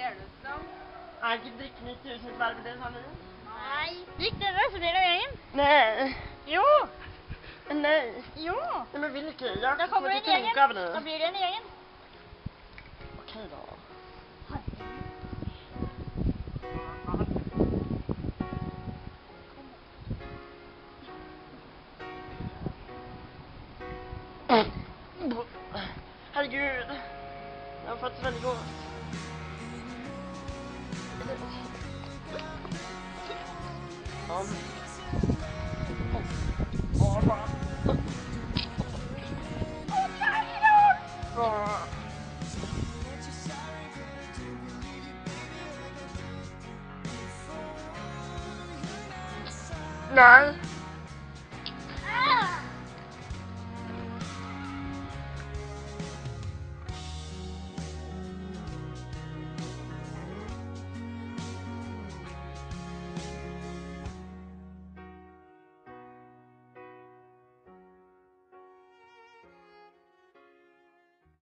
liksom. Jeg gidder ikke 9000 sverre for det, sa du? Nei. Gikk dere, så blir det egen. Nei. Jo. Nei. Jo. Nei, men vil ikke. Jeg Da kommer det en egen. oppgavene. Da blir det en egen. Ok da. Herregud. Det har faktisk veldig godt. Nei.